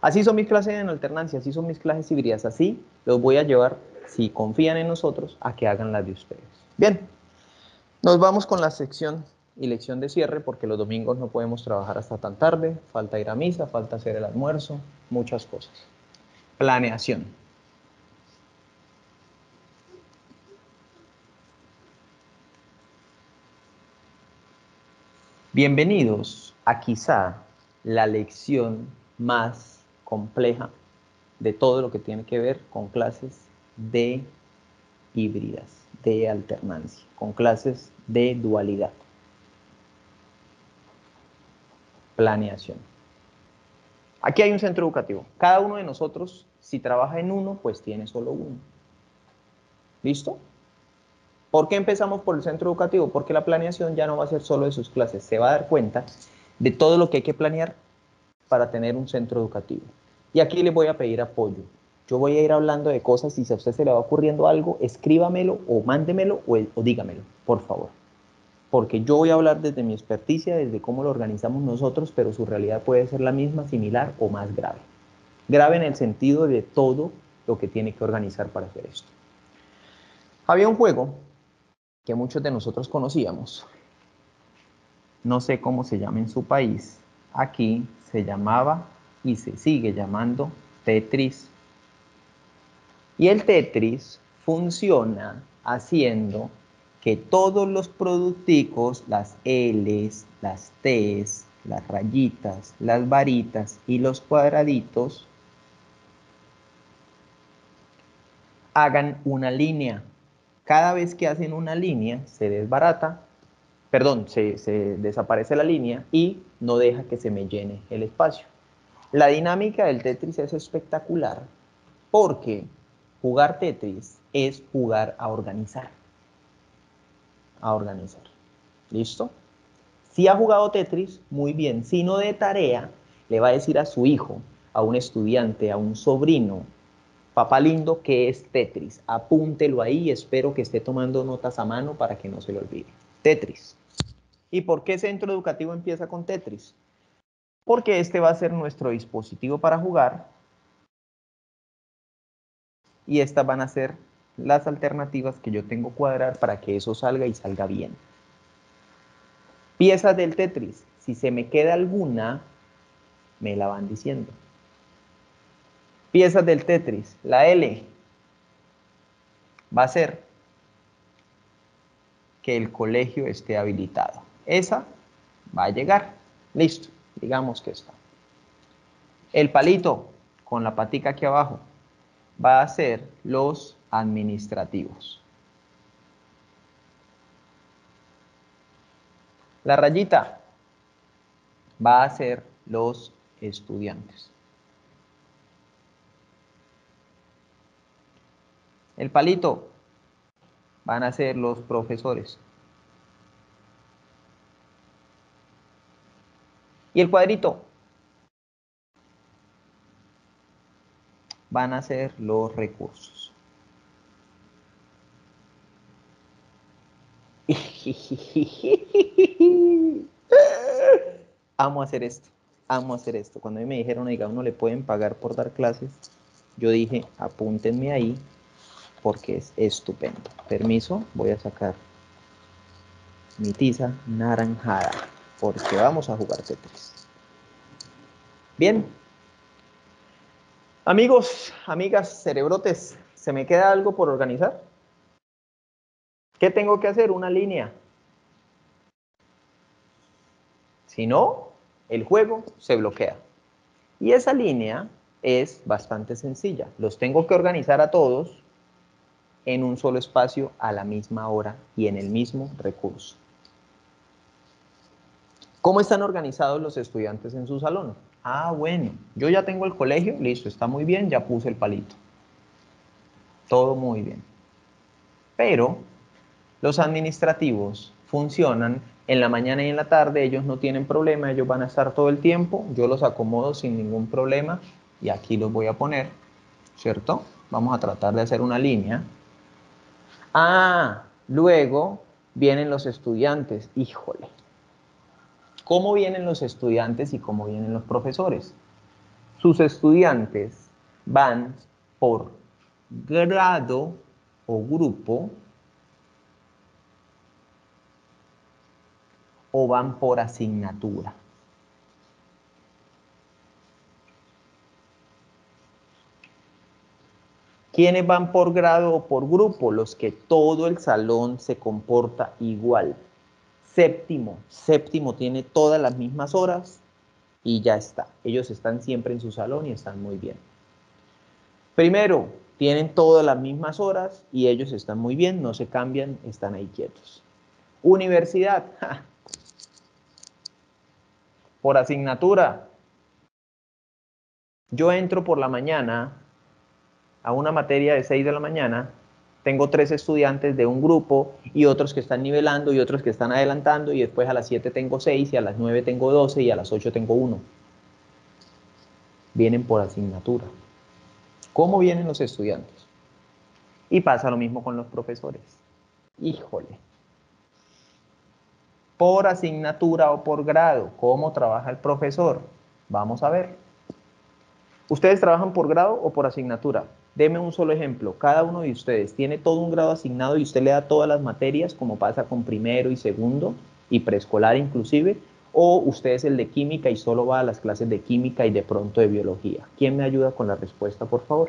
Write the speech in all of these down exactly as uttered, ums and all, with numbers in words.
Así son mis clases en alternancia, así son mis clases híbridas, así los voy a llevar, si confían en nosotros, a que hagan las de ustedes. Bien, nos vamos con la sección y lección de cierre, porque los domingos no podemos trabajar hasta tan tarde, falta ir a misa, falta hacer el almuerzo, muchas cosas. Planeación. Bienvenidos a quizá la lección más compleja de todo lo que tiene que ver con clases de híbridas, de alternancia, con clases de dualidad. Planeación. Aquí hay un centro educativo. Cada uno de nosotros, si trabaja en uno, pues tiene solo uno. ¿Listo? ¿Por qué empezamos por el centro educativo? Porque la planeación ya no va a ser solo de sus clases. Se va a dar cuenta de todo lo que hay que planear para tener un centro educativo. Y aquí les voy a pedir apoyo. Yo voy a ir hablando de cosas y si a usted se le va ocurriendo algo, escríbamelo o mándemelo o, o dígamelo, por favor. Porque yo voy a hablar desde mi experticia, desde cómo lo organizamos nosotros, pero su realidad puede ser la misma, similar o más grave. Grave en el sentido de todo lo que tiene que organizar para hacer esto. Había un juego que muchos de nosotros conocíamos. No sé cómo se llama en su país. Aquí se llamaba y se sigue llamando Tetris. Y el Tetris funciona haciendo que todos los producticos, las L's, las T's, las rayitas, las varitas y los cuadraditos hagan una línea. Cada vez que hacen una línea se desbarata, perdón, se, se desaparece la línea y no deja que se me llene el espacio. La dinámica del Tetris es espectacular porque jugar Tetris es jugar a organizar. A organizar. ¿Listo? Si ha jugado Tetris, muy bien. Si no, de tarea, le va a decir a su hijo, a un estudiante, a un sobrino, papá lindo, ¿qué es Tetris? Apúntelo ahí y espero que esté tomando notas a mano para que no se lo olvide. Tetris. ¿Y por qué centro educativo empieza con Tetris? Porque este va a ser nuestro dispositivo para jugar y estas van a ser las alternativas que yo tengo que cuadrar para que eso salga y salga bien. Piezas del Tetris. Si se me queda alguna, me la van diciendo. Piezas del Tetris. La L va a ser que el colegio esté habilitado. Esa va a llegar. Listo. Digamos que está. El palito con la patica aquí abajo va a ser los administrativos. La rayita va a ser los estudiantes. El palito van a ser los profesores. Y el cuadrito van a ser los recursos. Amo hacer esto, amo hacer esto. Cuando a mí me dijeron, oiga, uno le pueden pagar por dar clases, yo dije, apúntenme ahí porque es estupendo. Permiso, voy a sacar mi tiza naranjada porque vamos a jugar Tetris. Bien. Amigos, amigas, cerebrotes, ¿se me queda algo por organizar? ¿Qué tengo que hacer? Una línea. Si no, el juego se bloquea. Y esa línea es bastante sencilla. Los tengo que organizar a todos en un solo espacio a la misma hora y en el mismo recurso. ¿Cómo están organizados los estudiantes en su salón? Ah, bueno, yo ya tengo el colegio, listo, está muy bien, ya puse el palito. Todo muy bien. Pero los administrativos funcionan en la mañana y en la tarde, ellos no tienen problema, ellos van a estar todo el tiempo, yo los acomodo sin ningún problema y aquí los voy a poner, ¿cierto? Vamos a tratar de hacer una línea. Ah, luego vienen los estudiantes, híjole. ¿Cómo vienen los estudiantes y cómo vienen los profesores? sus estudiantes van por grado o grupo o van por asignatura. ¿Quiénes van por grado o por grupo? Los que todo el salón se comporta igual. Séptimo, séptimo tiene todas las mismas horas y ya está. Ellos están siempre en su salón y están muy bien. Primero, tienen todas las mismas horas y ellos están muy bien, no se cambian, están ahí quietos. Universidad, ¡ja! Por asignatura. Yo entro por la mañana a una materia de seis de la mañana, tengo tres estudiantes de un grupo y otros que están nivelando y otros que están adelantando y después a las siete tengo seis y a las nueve tengo doce y a las ocho tengo uno. Vienen por asignatura. ¿Cómo vienen los estudiantes? Y pasa lo mismo con los profesores. Híjole. Por asignatura o por grado, ¿cómo trabaja el profesor? Vamos a ver. ¿Ustedes trabajan por grado o por asignatura? Deme un solo ejemplo. Cada uno de ustedes tiene todo un grado asignado y usted le da todas las materias, como pasa con primero y segundo, y preescolar inclusive, o usted es el de química y solo va a las clases de química y de pronto de biología. ¿Quién me ayuda con la respuesta, por favor?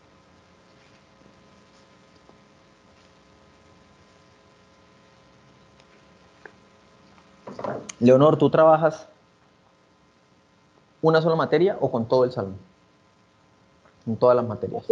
Leonor, ¿tú trabajas una sola materia o con todo el salón? En todas las materias.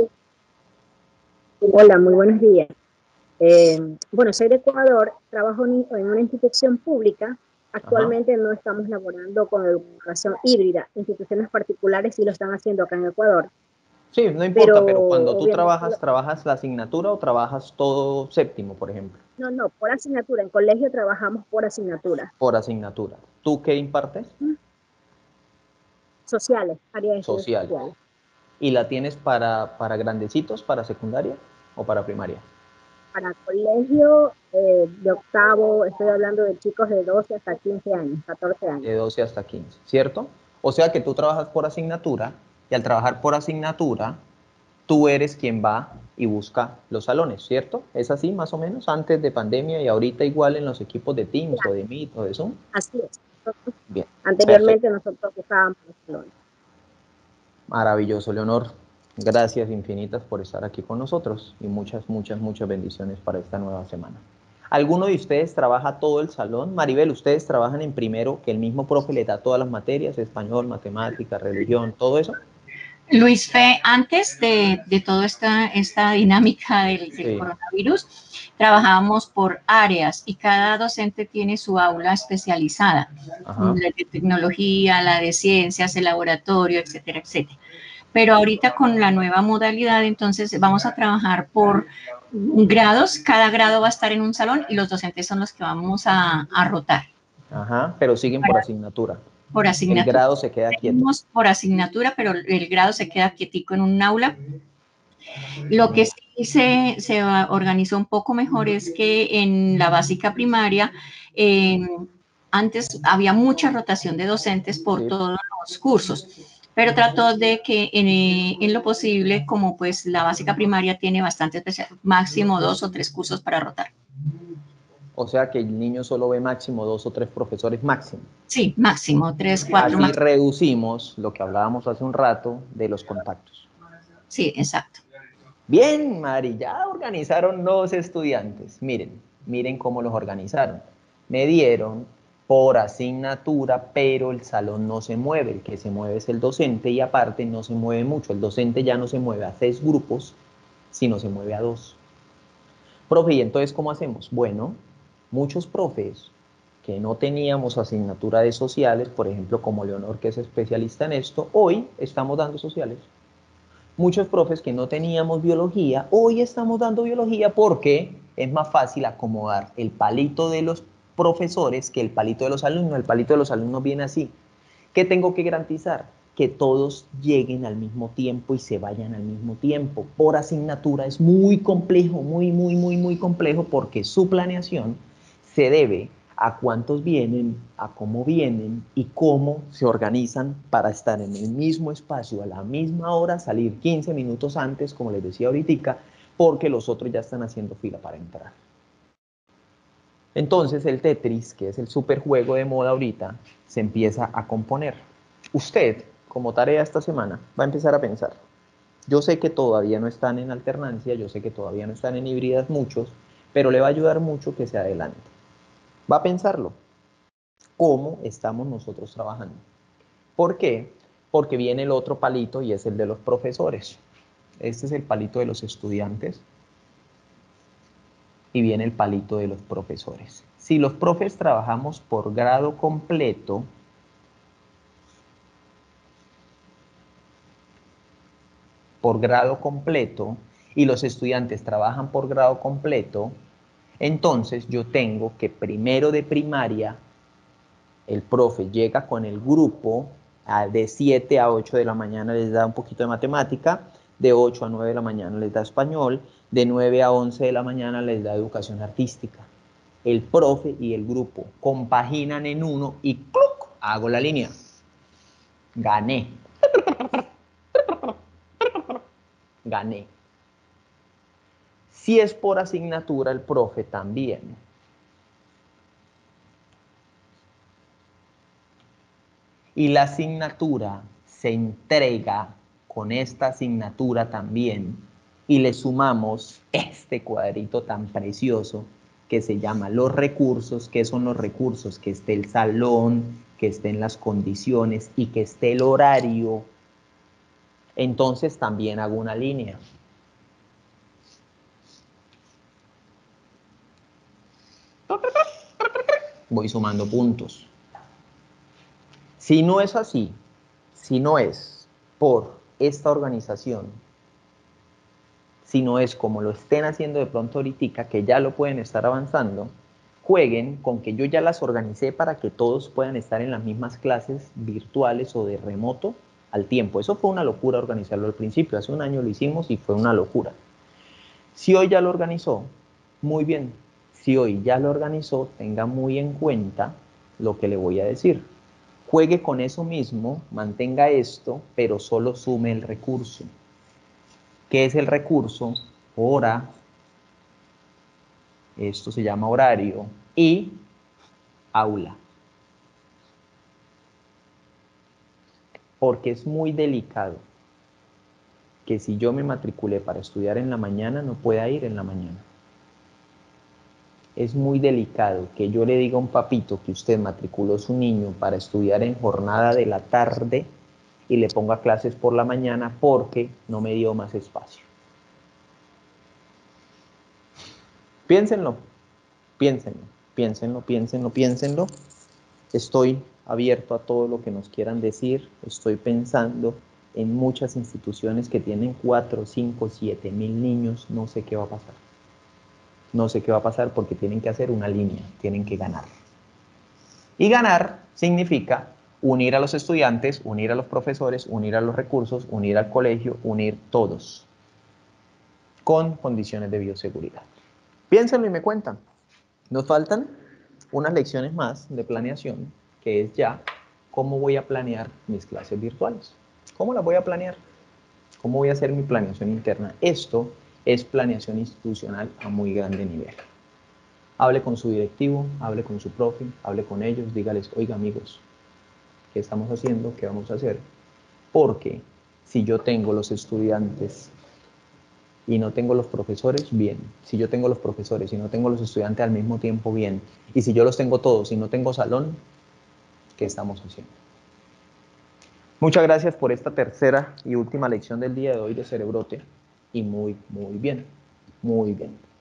Hola, muy buenos días. Eh, bueno, soy de Ecuador, trabajo en una institución pública. Actualmente Ajá. no estamos laborando con educación híbrida. Instituciones particulares sí lo están haciendo acá en Ecuador. Sí, no importa, pero, pero cuando tú trabajas, ¿trabajas la asignatura o trabajas todo séptimo, por ejemplo? No, no, por asignatura. En colegio trabajamos por asignatura. Por asignatura. ¿Tú qué impartes? Sociales, área de sociales. sociales. ¿Y la tienes para, para grandecitos, para secundaria o para primaria? Para colegio eh, de octavo, estoy hablando de chicos de doce hasta quince años, catorce años. De doce hasta quince, ¿cierto? O sea que tú trabajas por asignatura y al trabajar por asignatura, tú eres quien va y busca los salones, ¿cierto? ¿Es así más o menos? Antes de pandemia y ahorita igual en los equipos de Teams claro. o de Meet o de Zoom. Así es. Bien. Anteriormente perfecto. Nosotros buscábamos los salones. Maravilloso, Leonor. Gracias infinitas por estar aquí con nosotros y muchas, muchas, muchas bendiciones para esta nueva semana. ¿Alguno de ustedes trabaja todo el salón? Maribel, ¿ustedes trabajan en primero que el mismo profe les da todas las materias, español, matemática, religión, todo eso? Luis Fe, antes de, de toda esta, esta dinámica del, del sí. coronavirus, trabajábamos por áreas y cada docente tiene su aula especializada, Ajá. la de tecnología, la de ciencias, el laboratorio, etcétera, etcétera. Pero ahorita con la nueva modalidad, entonces vamos a trabajar por grados, cada grado va a estar en un salón y los docentes son los que vamos a, a rotar. Ajá, pero siguen por asignatura. Por asignatura. El grado se queda quieto. Por asignatura, pero el grado se queda quietico en un aula. Lo que sí se, se organizó un poco mejor es que en la básica primaria, eh, antes había mucha rotación de docentes por sí. todos los cursos, pero trató de que en, en lo posible, como pues la básica primaria tiene bastante especial, máximo dos o tres cursos para rotar. O sea que el niño solo ve máximo dos o tres profesores máximo. Sí, máximo, tres, cuatro. Así máximo. reducimos lo que hablábamos hace un rato de los contactos. Sí, exacto. Bien, Mari, ya organizaron los estudiantes. Miren, miren cómo los organizaron. Me dieron por asignatura, pero el salón no se mueve. El que se mueve es el docente y aparte no se mueve mucho. El docente ya no se mueve a seis grupos, sino se mueve a dos. Profe, ¿y entonces cómo hacemos? Bueno, muchos profes que no teníamos asignatura de sociales, por ejemplo, como Leonor, que es especialista en esto, hoy estamos dando sociales. Muchos profes que no teníamos biología, hoy estamos dando biología porque es más fácil acomodar el palito de los profesores que el palito de los alumnos. El palito de los alumnos viene así. ¿Qué tengo que garantizar? Que todos lleguen al mismo tiempo y se vayan al mismo tiempo. Por asignatura es muy complejo, muy, muy, muy, muy complejo porque su planeación se debe a cuántos vienen, a cómo vienen y cómo se organizan para estar en el mismo espacio a la misma hora, salir quince minutos antes, como les decía ahorita, porque los otros ya están haciendo fila para entrar. Entonces el Tetris, que es el superjuego de moda ahorita, se empieza a componer. Usted, como tarea esta semana, va a empezar a pensar. Yo sé que todavía no están en alternancia, yo sé que todavía no están en híbridas muchos, pero le va a ayudar mucho que se adelante. Va a pensarlo. ¿Cómo estamos nosotros trabajando? ¿Por qué? Porque viene el otro palito y es el de los profesores. Este es el palito de los estudiantes y viene el palito de los profesores. Si los profes trabajamos por grado completo, por grado completo, y los estudiantes trabajan por grado completo, entonces yo tengo que primero de primaria, el profe llega con el grupo, de siete a ocho de la mañana les da un poquito de matemática, de ocho a nueve de la mañana les da español, de nueve a once de la mañana les da educación artística. El profe y el grupo compaginan en uno y ¡cluc! Hago la línea. Gané. Gané. Si es por asignatura, el profe también. Y la asignatura se entrega con esta asignatura también y le sumamos este cuadrito tan precioso que se llama los recursos. ¿Qué son los recursos? Que esté el salón, que estén las condiciones y que esté el horario. Entonces también hago una línea. Voy sumando puntos. Si no es así, si no es por esta organización, si no es como lo estén haciendo de pronto ahorita, que ya lo pueden estar avanzando, jueguen con que yo ya las organicé para que todos puedan estar en las mismas clases virtuales o de remoto al tiempo. Eso fue una locura organizarlo al principio, hace un año lo hicimos y fue una locura. Si hoy ya lo organizó, muy bien. Si hoy ya lo organizó, tenga muy en cuenta lo que le voy a decir. Juegue con eso mismo, mantenga esto, pero solo sume el recurso. ¿Qué es el recurso? Hora, esto se llama horario, y aula. Porque es muy delicado que si yo me matriculé para estudiar en la mañana, no pueda ir en la mañana. Es muy delicado que yo le diga a un papito que usted matriculó a su niño para estudiar en jornada de la tarde y le ponga clases por la mañana porque no me dio más espacio. Piénsenlo, piénsenlo, piénsenlo, piénsenlo, piénsenlo. Estoy abierto a todo lo que nos quieran decir. Estoy pensando en muchas instituciones que tienen cuatro, cinco, siete mil niños. No sé qué va a pasar. No sé qué va a pasar porque tienen que hacer una línea, tienen que ganar. Y ganar significa unir a los estudiantes, unir a los profesores, unir a los recursos, unir al colegio, unir todos, con condiciones de bioseguridad. Piénsenlo y me cuentan. Nos faltan unas lecciones más de planeación, que es ya cómo voy a planear mis clases virtuales. ¿Cómo las voy a planear? ¿Cómo voy a hacer mi planeación interna? Esto es planeación institucional a muy grande nivel. Hable con su directivo, hable con su profe, hable con ellos, dígales, oiga amigos, ¿qué estamos haciendo? ¿Qué vamos a hacer? Porque si yo tengo los estudiantes y no tengo los profesores, bien. Si yo tengo los profesores y no tengo los estudiantes al mismo tiempo, bien. Y si yo los tengo todos y no tengo salón, ¿qué estamos haciendo? Muchas gracias por esta tercera y última lección del día de hoy de Cerebrote. Y muy, muy bien. Muy bien.